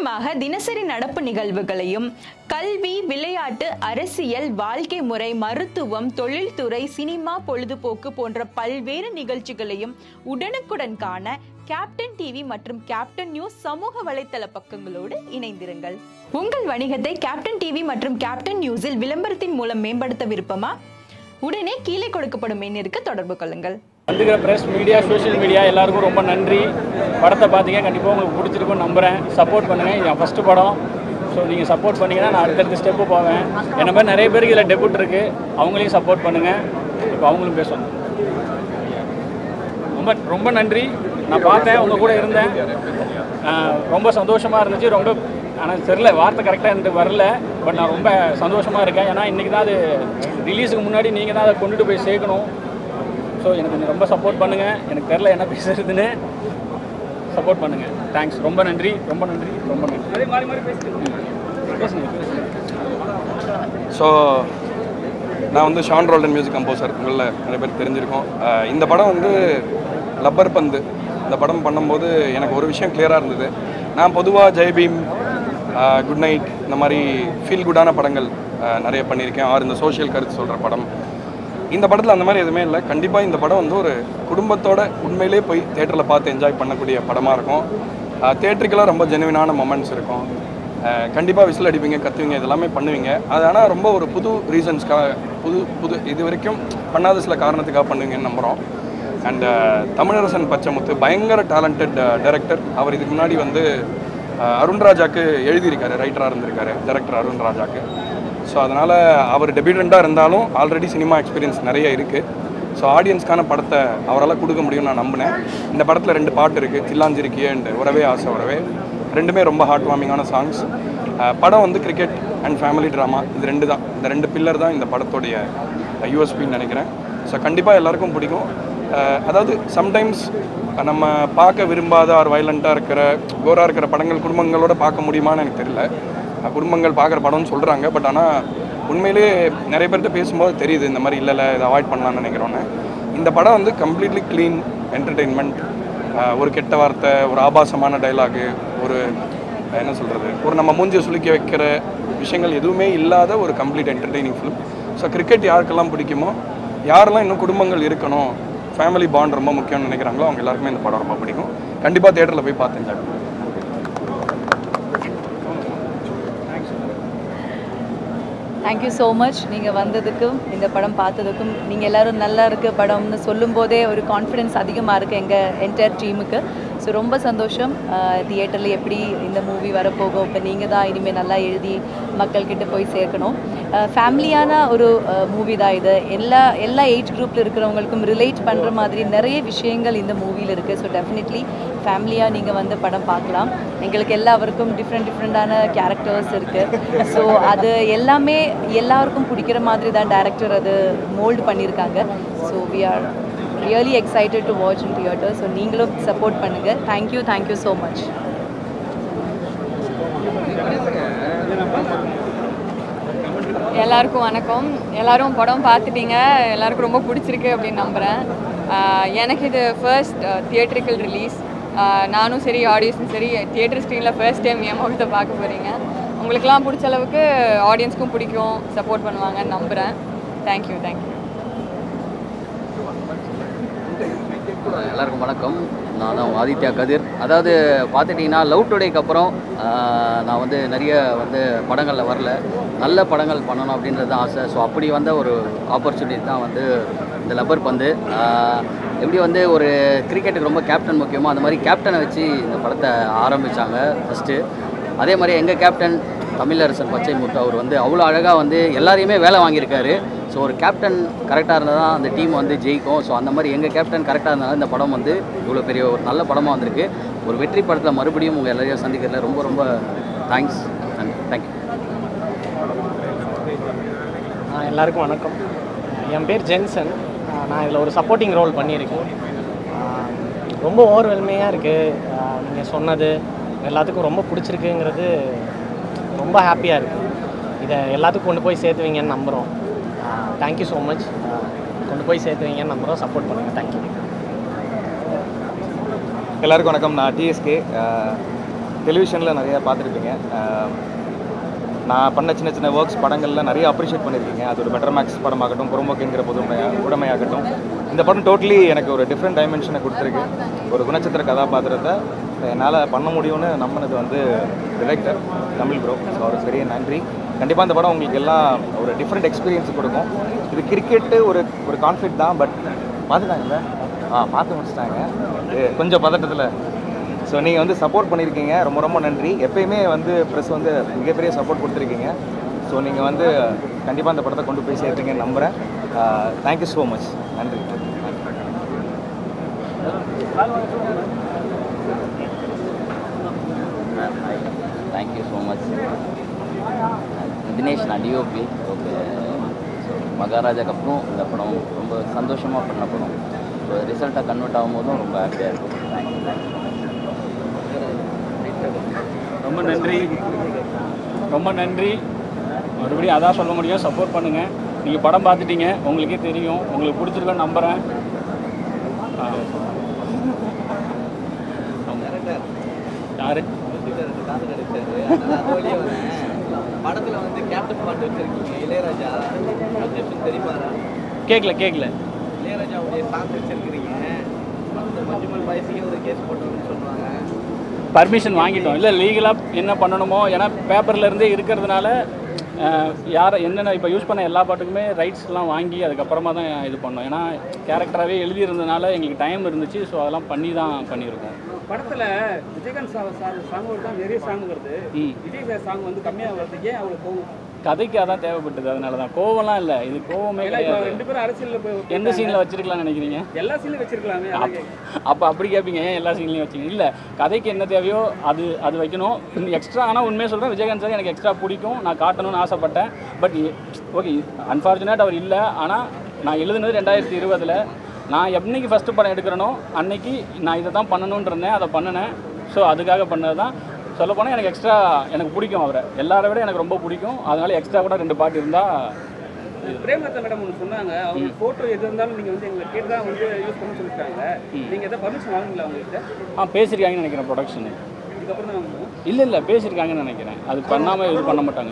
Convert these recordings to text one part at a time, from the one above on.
சுவாரஸ்யமாக தினசரி நடப்பு நிகழ்வுகளையும் கல்வி, விளையாட்டு, அரசியல், வாழ்க்கை முறை, மருத்துவம், தொழில்துறை, சினிமா, பொழுதுபோக்கு போன்ற பல்வேறு நிகழ்ச்சிகளையும் உடனுக்குடன் காண கேப்டன் டிவி மற்றும் கேப்டன் நியூஸ் சமூக வலைத்தள பக்கங்களோடு இணைந்திருங்கள். உங்கள் வணிகத்தை கேப்டன் டிவி மற்றும் கேப்டன் நியூஸில் விளம்பரத்தின் மூலம் மேம்படுத்த விருப்பமா? உடனே கீழே கொடுக்கப்படும் எண்ணிற்கு தொடர்பு கொள்ளுங்கள். வந்துக்கிற ப்ரெஸ் மீடியா, சோஷியல் மீடியா எல்லாருக்கும் ரொம்ப நன்றி. படத்தை பார்த்தீங்க, கண்டிப்பாக உங்களுக்கு பிடிச்சிருக்குன்னு நம்புகிறேன். சப்போர்ட் பண்ணுங்கள். இது என் ஃபஸ்ட்டு படம். ஸோ நீங்கள் சப்போர்ட் பண்ணிங்கன்னா நான் அடுத்தடுத்த ஸ்டெப்பு போவேன். என்ன மாதிரி நிறைய பேருக்கு இதில் டெபியூட் இருக்குது. அவங்களையும் சப்போர்ட் பண்ணுங்கள். இப்போ அவங்களும் பேசணும். ரொம்ப ரொம்ப நன்றி. நான் பார்த்தேன், உங்கள் கூட இருந்தேன். ரொம்ப சந்தோஷமாக இருந்துச்சு. ரொம்ப ஆனால் தெரில, வார்த்தை கரெக்டாக எனக்கு வரல. பட் நான் ரொம்ப சந்தோஷமாக இருக்கேன். ஏன்னா இன்றைக்கி தான் அது ரிலீஸுக்கு முன்னாடி நீங்கள் தான் அதை கொண்டுட்டு போய் சேர்க்கணும். ஸோ எனக்கு கொஞ்சம் ரொம்ப சப்போர்ட் பண்ணுங்கள். எனக்கு தெரில என்ன பேசுறதுன்னு. சப்போர்ட் பண்ணுங்கள். தேங்க்ஸ். ரொம்ப நன்றி, ரொம்ப நன்றி, ரொம்ப நன்றி. அதே மாதிரி மாதிரி பேசுங்க. ஸோ நான் வந்து ஷான் ரோல்டன் மியூசிக் கம்போசர். உங்களில் நிறைய பேர் தெரிஞ்சிருக்கோம். இந்த படம் வந்து லப்பர் பந்து. இந்த படம் பண்ணும்போது எனக்கு ஒரு விஷயம் கிளியராக இருந்தது. நான் பொதுவாக ஜெய்பீம், குட் நைட், இந்த மாதிரி ஃபீல் குட்டான படங்கள் நிறைய பண்ணியிருக்கேன். இந்த சோஷியல் கருத்து சொல்கிற படம். இந்த படத்தில் அந்த மாதிரி எதுவுமே இல்லை. கண்டிப்பாக இந்த படம் வந்து ஒரு குடும்பத்தோட உண்மையிலே போய் தேட்டரில் பார்த்து என்ஜாய் பண்ணக்கூடிய படமாக இருக்கும். தேட்டருக்கெல்லாம் ரொம்ப ஜெனுவினான மொமெண்ட்ஸ் இருக்கும். கண்டிப்பாக விசில் அடிப்பீங்க, கத்துவீங்க, இதெல்லாமே பண்ணுவீங்க. அது ஆனால் ரொம்ப ஒரு புது ரீசன்ஸ்க்காக, புது இது வரைக்கும் பண்ணாத சில காரணத்துக்காக பண்ணுவீங்கன்னு நம்புகிறோம். அண்ட் தமிழரசன் பச்சைமுத்து பயங்கர டேலண்டட் டைரக்டர். அவர் இதுக்கு முன்னாடி வந்து அருண்ராஜாக்கு எழுதியிருக்காரு, ரைட்டராக இருந்திருக்காரு, டைரக்டர் அருண்ராஜாக்கு. ஸோ அதனால் அவர் டெபியூட்டண்ட்டாக இருந்தாலும் ஆல்ரெடி சினிமா எக்ஸ்பீரியன்ஸ் நிறைய இருக்குது. ஸோ ஆடியன்ஸ்க்கான படத்தை அவரால் கொடுக்க முடியும்னு நான் நம்பினேன். இந்த படத்தில் 2 பாட்டு இருக்குது, சில்லாஞ்சிருக்கியே அண்ட் உறவே ஆசை உறவே. ரெண்டுமே ரொம்ப ஹார்ட் வார்மிங்கான சாங்ஸ். படம் வந்து கிரிக்கெட் அண்ட் ஃபேமிலி ட்ராமா, இது 2 தான். இந்த 2 பில்லர் தான் இந்த படத்துடைய யூஎஸ்பின்னு நினைக்கிறேன். ஸோ கண்டிப்பாக எல்லாருக்கும் பிடிக்கும். அதாவது சம்டைம்ஸ் நம்ம பார்க்க விரும்பாத ஒரு வயலண்ட்டாக இருக்கிற, கோராக இருக்கிற படங்கள் குடும்பங்களோட பார்க்க முடியுமான்னு எனக்கு தெரியல. குடும்பங்கள் பார்க்குற படம்னு சொல்கிறாங்க. பட் ஆனால் உண்மையிலேயே நிறைய பேர்கிட்ட பேசும்போது தெரியுது இந்த மாதிரி இல்லை இதை அவாய்ட் பண்ணலான்னு நினைக்கிறோன்னு. இந்த படம் வந்து கம்ப்ளீட்லி க்ளீன் என்டர்டெயின்மெண்ட். ஒரு கெட்ட வார்த்தை, ஒரு ஆபாசமான டைலாகு, ஒரு என்ன சொல்கிறது, ஒரு நம்ம மூஞ்சியை சுலுக்கி வைக்கிற விஷயங்கள் எதுவுமே இல்லாத ஒரு complete entertaining film. So cricket யாருக்கெல்லாம் பிடிக்குமோ, யாரெல்லாம் இன்னும் குடும்பங்கள் இருக்கணும், ஃபேமிலி பாண்ட் ரொம்ப முக்கியம்னு நினைக்கிறாங்களோ அவங்க எல்லாருக்குமே இந்த படம் ரொம்ப பிடிக்கும். கண்டிப்பாக தேட்டரில் போய் பார்த்து என்ஜாய் பண்ணுவோம். Thank you so much. நீங்கள் வந்ததுக்கும் இந்த படம் பார்த்ததுக்கும், நீங்கள் எல்லோரும் நல்லா இருக்குது படம்னு சொல்லும்போதே ஒரு கான்ஃபிடென்ஸ் அதிகமாக இருக்குது எங்கள் என்டையர் டீமுக்கு. ஸோ ரொம்ப சந்தோஷம். தியேட்டரில் எப்படி இந்த மூவி வரப்போகும், இப்போ நீங்கள் தான் இனிமேல் நல்லா எழுதி மக்கள்கிட்ட போய் சேர்க்கணும். ஃபேமிலியான ஒரு மூவி தான் இது. எல்லா ஏஜ் குரூப்பில் இருக்கிறவங்களுக்கும் ரிலேட் பண்ணுற மாதிரி நிறைய விஷயங்கள் இந்த மூவியில் இருக்குது. ஸோ டெஃபினெட்லி ஃபேமிலியாக நீங்கள் வந்து படம் பார்க்கலாம். எங்களுக்கு எல்லாருக்கும் டிஃப்ரெண்ட்டான கேரக்டர்ஸ் இருக்குது. ஸோ அது எல்லாமே எல்லாருக்கும் பிடிக்கிற மாதிரி தான் டைரக்டர் அது மோல்டு பண்ணியிருக்காங்க. So we are really excited to watch in theatre. So நீங்களும் சப்போர்ட் பண்ணுங்கள். Thank you so much. எல்லாருக்கும் வணக்கம். எல்லோரும் படம் பார்த்துட்டீங்க, எல்லாருக்கும் ரொம்ப பிடிச்சிருக்கு அப்படின்னு நம்புகிறேன். எனக்கு இது ஃபர்ஸ்ட் தியேட்ரிக்கல் ரிலீஸ். நானும் சரி, ஆடியன்ஸும் சரி, தியேட்டர் ஸ்க்ரீனில் ஃபர்ஸ்ட் டைம் என் முகத்தை பார்க்க போகிறீங்க. உங்களுக்கெல்லாம் பிடிச்ச அளவுக்கு ஆடியன்ஸ்க்கும் பிடிக்கும், சப்போர்ட் பண்ணுவாங்கன்னு நம்புகிறேன். தேங்க்யூ. எல்லாருக்கும் வணக்கம். நான் தான் ஆதித்யா கதிர். அதாவது பார்த்துட்டிங்கன்னா லவ் டுடேக்கு அப்புறம் நான் வந்து நிறைய படங்களில் வரல, நல்ல படங்கள் பண்ணணும் அப்படின்றது தான் ஆசை. ஸோ அப்படி வந்த ஒரு ஆப்பர்ச்சுனிட்டி தான் இந்த லப்பர் பந்து. எப்படி ஒரு கிரிக்கெட்டுக்கு ரொம்ப கேப்டன் முக்கியமோ அந்த மாதிரி கேப்டனை வச்சு இந்த படத்தை ஆரம்பித்தாங்க ஃபஸ்ட்டு. அதே மாதிரி எங்கள் கேப்டன் தமிழரசன் பச்சைமுத்து அவர் அவ்வளோ அழகாக எல்லாரையுமே வேலை வாங்கியிருக்காரு. ஸோ ஒரு கேப்டன் கரெக்டாக இருந்தால் தான் அந்த டீம் ஜெயிக்கும். ஸோ அந்த மாதிரி எங்கள் கேப்டன் கரெக்டாக இருந்தாலும் இந்த படம் இவ்வளோ பெரிய ஒரு நல்ல படமாக வந்திருக்கு. ஒரு வெற்றி படத்தில் மறுபடியும் உங்கள் எல்லாரையும் சந்திக்கிறதுல ரொம்ப ரொம்ப தேங்க்ஸ் அண்ட் தேங்க்யூ. எல்லாருக்கும் வணக்கம். என் பேர் ஜென்சன். நான் இதில் ஒரு சப்போர்ட்டிங் ரோல் பண்ணியிருக்கேன். ரொம்ப ஓவர்வெல்மிங்காக இருக்குது. நீங்கள் சொன்னது எல்லாத்துக்கும் ரொம்ப பிடிச்சிருக்குங்கிறது ரொம்ப ஹாப்பியாக இருக்குது. இதை எல்லாத்துக்கும் கொண்டு போய் சேர்த்துவீங்கன்னு நம்புகிறோம். Thank you so much. கொண்டு போய் சேர்த்துவீங்கன்னு நம்புகிறோம். சப்போர்ட் பண்ணுங்கள். தேங்க்யூ. எல்லாருக்கும் வணக்கம். நான் டிஎஸ்கே. டெலிவிஷனில் நிறையா பார்த்துருப்பீங்க. நான் பண்ண சின்ன சின்ன ஒர்க்ஸ் படங்களில் நிறைய அப்ரிஷியேட் பண்ணியிருக்கீங்க. அது ஒரு பெட்டர் மேக்ஸ் படமாகட்டும், புறம்போக்குங்கிற உடமையாகட்டும். இந்த படம் டோட்டலி எனக்கு ஒரு டிஃப்ரெண்ட் டைமென்ஷனை கொடுத்துருக்கு. ஒரு குணச்சித்திர கதாபாத்திரத்தை என்னால் பண்ண முடியும்னு நம்பினது வந்து டிரெக்டர் தமிழ் ப்ரோ. ஸோ அவருக்கு பெரிய நன்றி. கண்டிப்பாக இந்த படம் உங்களுக்கு எல்லாம் ஒரு டிஃப்ரெண்ட் எக்ஸ்பீரியன்ஸ் கொடுக்கும். இது கிரிக்கெட்டு ஒரு கான்ஃப்ளிக்ட் தான், பட் பார்த்துட்டாங்கல்ல, பார்த்து முடிச்சிட்டாங்க கொஞ்சம் பதட்டத்தில். ஸோ நீங்கள் வந்து சப்போர்ட் பண்ணியிருக்கீங்க, ரொம்ப ரொம்ப நன்றி. எப்பயுமே வந்து ப்ரெஸ் வந்து மிகப்பெரிய சப்போர்ட் கொடுத்துருக்கீங்க. ஸோ நீங்கள் வந்து கண்டிப்பாக அந்த படத்தை கொண்டு போய் சேர்த்துங்கன்னு நம்புகிறேன். Thank you so much. நன்றி. Thank you so much. தினேஷ், நான் டிஓபி. ஓகே, ஸோ மகாராஜாக்கு அப்புறம் இந்த படம் ரொம்ப சந்தோஷமாக பண்ண படம். ஸோ ரிசல்ட்டாக கன்வெர்ட் ஆகும்போதும் ரொம்ப ஹாப்பியாக இருக்கும். தேங்க்யூ. ரொம்ப நன்றி, ரொம்ப நன்றி. மறுபடியும் அதான் சொல்ல முடியும், சப்போர்ட் பண்ணுங்கள். நீங்கள் படம் பார்த்துட்டீங்க, உங்களுக்கே தெரியும், உங்களுக்கு பிடிச்சிருக்கோன்னு நம்புகிறேன். யாரு படத்தில் வந்து கேப்டன் பாட்டு வச்சிருக்கீங்க, இளையராஜா தெரியுமாரா? கேட்கல இளையராஜாவுடைய சாங் வச்சிருக்கிறீங்க. மஞ்சுமல் பாய்ஸையும் ஒரு கேஸ் போட்டோம்னு சொல்லுவாங்க. பர்மிஷன் வாங்கிட்டோம். இல்லை, லீகலாக என்ன பண்ணணுமோ, ஏன்னா பேப்பரில் இருந்தே இருக்கிறதுனால யாரை என்னென்ன இப்போ யூஸ் பண்ண எல்லா பாட்டுக்குமே ரைட்ஸ்லாம் வாங்கி அதுக்கப்புறமா தான் இது பண்ணோம். ஏன்னா கேரக்டராகவே எழுதியிருந்ததுனால எங்களுக்கு டைம் இருந்துச்சு. ஸோ அதெல்லாம் பண்ணி தான் பண்ணியிருக்கோம். படத்தில் விஜயகாந்த் சாங்கோடு தான் நிறைய சாங் வருது. விஜய் சாங் வந்து கம்மியாக வருது. ஏன் அவ்வளோ கோவம்? கதைக்கு அதான் தேவைப்பட்டது, அதனால தான். கோவம்லாம் இல்லை, இது கோவமே கிடையாது. ரெண்டு பேரும் அரசியலில் போய் எந்த சீனில் வச்சிருக்கலாம்னு நினைக்கிறீங்க? எல்லா சீன்லையும் வச்சிருக்கலாமே. அப்போ அப்படி கேட்பீங்க, ஏன் எல்லா சீன்லையும் வச்சிங்க? இல்லை, கதைக்கு என்ன தேவையோ அது வைக்கணும். எக்ஸ்ட்ரா ஆனால் உண்மையாக சொல்கிறேன், விஜயகாந்த் சார் எனக்கு எக்ஸ்ட்ரா பிடிக்கும், நான் காட்டணும்னு ஆசைப்பட்டேன். பட் ஓகே, அன்ஃபார்ச்சுனேட் அவர் இல்லை. ஆனால் நான் எழுதுனது 2020. நான் என்னைக்கு ஃபஸ்ட்டு படம் எடுக்கிறேனோ அன்னைக்கு நான் இதை தான் பண்ணணுன்னு இருந்தேன், அதை பண்ணினேன். ஸோ அதுக்காக பண்ணது தான். சொல்லப்போனால் எனக்கு எக்ஸ்ட்ரா எனக்கு பிடிக்கும், அவரை எல்லாரை விட எனக்கு ரொம்ப பிடிக்கும். அதனால எக்ஸ்ட்ரா கூட 2 பாட்டு இருந்தால். பிரேமலதா மேடம் ஒன்று சொன்னாங்க, அவங்க ஃபோட்டோ எது இருந்தாலும் நீங்கள் வந்து எங்களை கேட்டு தான் வந்து யூஸ் பண்ண சொல்லிட்டாங்க. நீங்கள் எதாவது பர்மிஷன் வாங்குங்களா அவங்ககிட்ட? பேசியிருக்காங்கன்னு நினைக்கிறேன் ப்ரொடக்ஷனு. இதுக்கப்புறம் தான் வாங்கணும். இல்லை பேசியிருக்காங்கன்னு நினைக்கிறேன். அது பண்ணாமல் இது பண்ண மாட்டாங்க.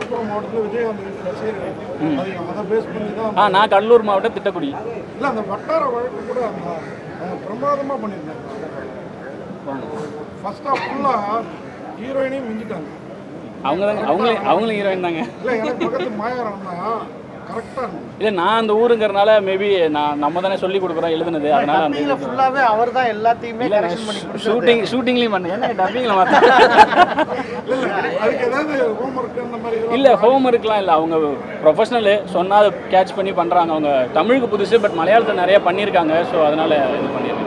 நான் கடலூர் மாவட்டம் திட்டக்குடி. இல்லை, அந்த வட்டார வழக்கு கூட பிரமாதமாக பண்ணியிருந்தாங்க. ஃபர்ஸ்ட் ஆஃப் ஃபுல்லாக ஹீரோயினையும் மிஞ்சிட்டாங்க. அவங்களும் ஹீரோயின் தாங்க. இல்லை, எனக்கு பக்கத்து மாயாரம் தான் கரெக்டாக இருக்கும். இல்லை, நான் அந்த ஊருங்கிறனால மேபி நம்ம தானே சொல்லி கொடுக்குறோம் எழுதுனது. அதனால அந்த ஃபுல்லாகவே அவர் தான் எல்லாத்தையுமே கரெக்ஷன் பண்ணி ஷூட்டிங்லேயும் பண்ணேன். டப்பிங்கில் மாற்ற அதுக்கு ஏதாவது ஹோம்ஒர்க் அந்த மாதிரி? இல்லை, ஹோம்ஒர்க்லாம் இல்லை. அவங்க ப்ரொஃபஷனலு சொன்னால் அதை கேட்ச் பண்ணி பண்ணுறாங்க. அவங்க தமிழுக்கு புதுசு, பட் மலையாளத்தில் நிறையா பண்ணியிருக்காங்க. ஸோ அதனால் இது பண்ணியிருக்காங்க.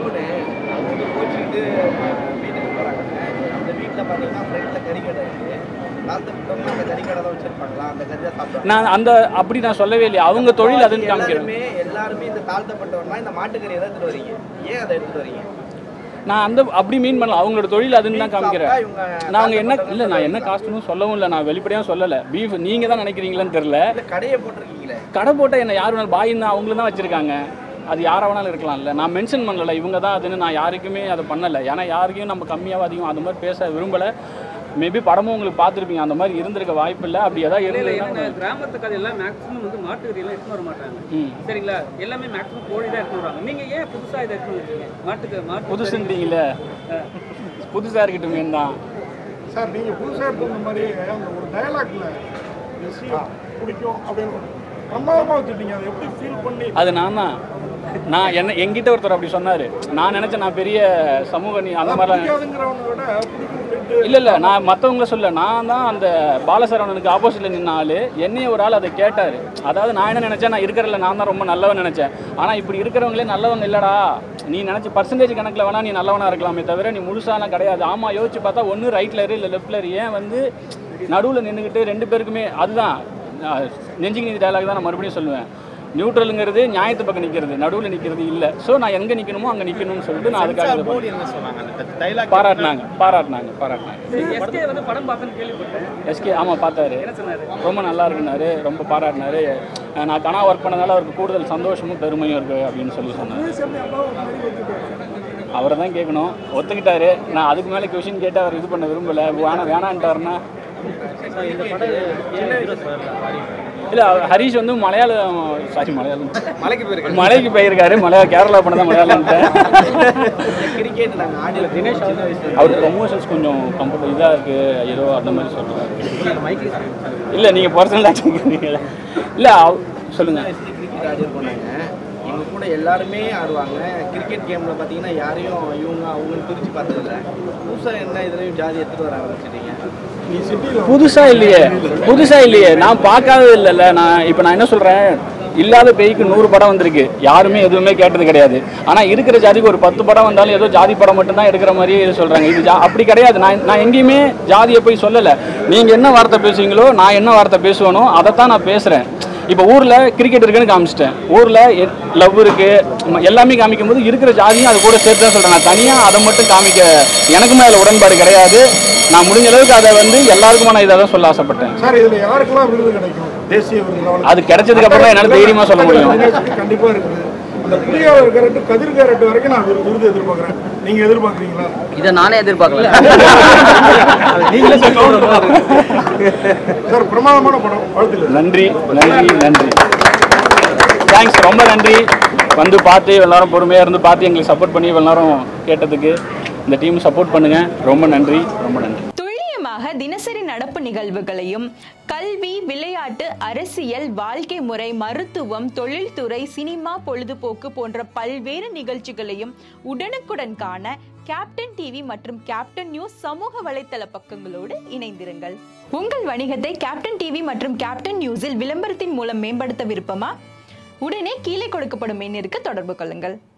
அந்த வீட்டில் பார்த்தீங்கன்னா ஃப்ரெண்டில் கறிக்கடை இருக்குது. அந்த கறிக்கடை தான் வச்சுருப்பாங்களா? அந்த கறி தான் சாப்பிடுவாங்க. நான் அப்படி நான் சொல்லவே இல்லையா, அவங்க தொழில் அதுன்னு காமிக்கிறேன். எல்லாருமே இந்த தாழ்த்தப்பட்டவர்னா இந்த மாட்டுக்கறியை தான் எடுத்துகிட்டு வரீங்க. ஏன் அதை எடுத்துகிட்டு வரீங்க? நான் அப்படி மீன் பண்ணல. அவங்களோட தொழில் அதுன்னு தான் காமிக்கிறேன். நாங்கள் நான் என்ன காஸ்ட்னு சொல்லவும் இல்லை, நான் வெளிப்படையாக சொல்லலை. பீஃப் நீங்கள் தான் நினைக்கிறீங்களான்னு தெரில. கடையை போட்டிருக்கீங்களே, கடை போட்டால் என்ன யார் வேணாலும் பாயின்னு அவங்களும் தான் வச்சுருக்காங்க. அது யாரை வேணாலும் இருக்கலாம்ல. நான் மென்ஷன் பண்ணலை இவங்க தான் அதுன்னு. நான் யாருக்குமே அதை பண்ணலை. ஏன்னா யாருக்கையும் நம்ம கம்மியாக அதிகம் அந்த மாதிரி பேச விரும்பலை. மேபி படமும் உங்களுக்கு பார்த்துருப்பீங்க, அந்த மாதிரி இருந்திருக்க வாய்ப்பு இல்லை. அப்படி ஏதாவது இருந்தது. கிராமத்து கதை எல்லாம் மேக்ஸிமம் வந்து மாட்டுக்கறியெல்லாம் எடுத்துன்னு வர மாட்டாங்க. சரிங்களா? எல்லாமே மேக்ஸிமம் கோழி தான் எடுத்துன்னு வருவாங்க. நீங்கள் ஏன் புதுசாக இதை எடுத்துன்னு வரீங்க? மாட்டு புதுசுன்றீங்களே, புதுசாக இருக்கட்டும் தான் சார். நீங்கள் புதுசாக எடுத்து வந்த மாதிரி அந்த ஒரு டயலாக்ல பிடிக்கும் அப்படின்னு பிரமாதமாக வச்சுட்டீங்க. அதை எப்படி ஃபீல் பண்ணி? அது நான் என்கிட்ட ஒருத்தர் அப்படி சொன்னார். நான் நினச்சேன் நான் பெரிய சமூக அந்த மாதிரிலாம் இல்லை. நான் மற்றவங்கள சொல்ல, நான் தான் அந்த பாலசரவணனுக்கு ஆப்போசிட்டில் நின்ன ஆள். என்னையே ஒரு ஆள் அதை கேட்டார். அதாவது நான் என்ன நினச்சேன், நான் இருக்கிறதில்ல நான் தான் ரொம்ப நல்லவன் நினச்சேன். ஆனால் இப்படி இருக்கிறவங்களே நல்லவங்க இல்லைடா. நீ நினச்சி பர்சன்டேஜ் கணக்கில் வேணால் நீ நல்லவனாக இருக்கலாமே தவிர நீ முழுசாலாம் கிடையாது. ஆமாம், யோசிச்சு பார்த்தா ஒன்று ரைட்டில் இல்லை லெஃப்டில் ஏன் வந்து நடுவில் நின்றுக்கிட்டு 2 பேருக்குமே அதுதான் நெஞ்சுக்கு நீதி டயலாக் தான் நான் மறுபடியும் சொல்லுவேன். நியூட்ரலுங்கிறது நியாயத்து பக்கம் நிற்கிறது, நடுவில் நிற்கிறது இல்லை. ஸோ நான் எங்கே நிற்கணுமோ அங்கே நிற்கணும்னு சொல்லிட்டு நான் அதுக்காக பாராட்டினாங்க. எஸ்கே ஆமாம் பார்த்தாரு, ரொம்ப நல்லா இருக்குனாரு, ரொம்ப பாராட்டினாரு. நான் கனா ஒர்க் பண்ணதால அவருக்கு கூடுதல் சந்தோஷமும் பெருமையும் இருக்குது அப்படின்னு சொல்லி சொன்னார். அவரை தான் கேட்கணும். ஒத்துக்கிட்டாரு. நான் அதுக்கு மேலே கொஷின் கேட்டு அவர் இது பண்ண விரும்பலை. வேணான்ட்டாருன்னா இல்லை ஹரிஷ் வந்து மலையாளம் மலைக்கு போயிருக்காரு. கேரளா பண்ணதான் மலையாளம்ட்டு. கிரிக்கெட் நாங்கள் ஆடியில் தினேஷ் அவர் ப்ரொமோஷன்ஸ் கொஞ்சம் கம்ஃபர்டபுள் இதாக இருக்குது ஏதோ அந்த மாதிரி சொல்கிறாங்க. இல்லை நீங்கள் பர்சனலாக கேட்குறீங்க. இல்லை சொல்லுங்கள். கிரிக்கெட் ஆடி போனாங்க. எங்கள் கூட எல்லாருமே ஆடுவாங்க. கிரிக்கெட் கேமில் பார்த்தீங்கன்னா யாரையும் இவங்க அவங்கன்னு பிரித்து பார்த்ததில்ல. புதுசாக என்ன இதுலேயும் ஜாதி எடுத்துகிட்டு வர ஆரம்பிச்சிட்டீங்க. புதுசா இல்லையே நான் பார்க்காதது இல்லைல்ல. நான் என்ன சொல்றேன், இல்லாத பேய்க்கு 100 படம் வந்திருக்கு. யாருமே எதுவுமே கேட்டது கிடையாது. ஆனால் இருக்கிற ஜாதிக்கு ஒரு 10 படம் வந்தாலும் ஏதோ ஜாதி படம் மட்டும்தான் எடுக்கிற மாதிரியே இது சொல்கிறாங்க. இது அப்படி கிடையாது. நான் எங்கேயுமே ஜாதியை போய் சொல்லலை. நீங்கள் என்ன வார்த்தை பேசுவீங்களோ நான் என்ன வார்த்தை பேசுவேனோ அதைத்தான் நான் பேசுகிறேன். இப்போ ஊரில் கிரிக்கெட் இருக்குன்னு காமிச்சிட்டேன். ஊரில் லவ் இருக்குது எல்லாமே காமிக்கும் போது இருக்கிற ஜாதியும் அது கூட சேர்த்து தான் சொல்கிறேன். நான் தனியாக அதை மட்டும் காமிக்க எனக்குமே அதில் உடன்பாடு கிடையாது. நான் முடிஞ்ச அளவுக்கு அதை வந்து எல்லாருக்குமா நான் இதை தான் சொல்ல ஆசைப்பட்டேன். சார் இதில் யாருக்கெல்லாம் விருது கிடைக்கும்? தேசிய விருது அது கிடைச்சதுக்கு அப்புறம் தான் என்னால் தைரியமாக சொல்ல முடியும். கண்டிப்பாக இருக்குது. அந்த புலியாளர் கேரட்டு கதிர் கேரட்டு வரைக்கும் நான் விருது எதிர்பார்க்குறேன். நீங்கள் எதிர்பார்க்குறீங்களா? இதை நானே எதிர்பார்க்கல. சார் பிரமாதமான படம். வாழ்த்துக்கள். நன்றி. தேங்க்ஸ். ரொம்ப நன்றி. வந்து பார்த்து எல்லாரும் பொறுமையாக இருந்து பார்த்து எங்களுக்கு சப்போர்ட் பண்ணி எல்லாரும் கேட்டதுக்கு இந்த டீம் சப்போர்ட் பண்ணுங்க. ரொம்ப நன்றி. துல்லியமாக தினசரி நடப்பு நிகழ்வுகளையும் கல்வி, விளையாட்டு, அரசியல், வாழ்க்கை முறை, மருத்துவம், தொழில்துறை, சினிமா, பொழுதுபோக்கு போன்ற பல்வேறு நிகழ்ச்சிகளையும் உடனுக்குடன் காண கேப்டன் டிவி மற்றும் கேப்டன் நியூஸ் சமூக வலைத்தள பக்கங்களோடு இணைந்திருங்கள். உங்கள் வணிகத்தை கேப்டன் டிவி மற்றும் கேப்டன் நியூஸில் விளம்பரத்தின் மூலம் மேம்படுத்த விருப்பமா? உடனே கீழே கொடுக்கப்படும் எண்ணிற்கு தொடர்பு கொள்ளுங்கள்.